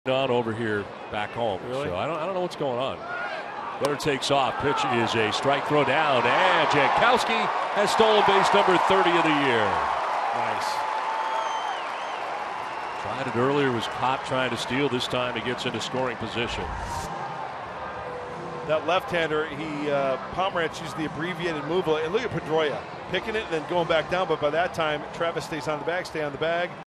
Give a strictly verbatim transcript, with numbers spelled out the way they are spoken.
on over here back home. Really? So I don't I don't know what's going on. Runner takes off. Pitch is a strike throw down, and Jankowski has stolen base number thirty of the year. Nice. Tried it earlier, was caught trying to steal. This time he gets into scoring position. That left-hander, he uh, Pomerantz used the abbreviated move, and look at Pedroia picking it and then going back down. But by that time, Travis stays on the bag, stay on the bag.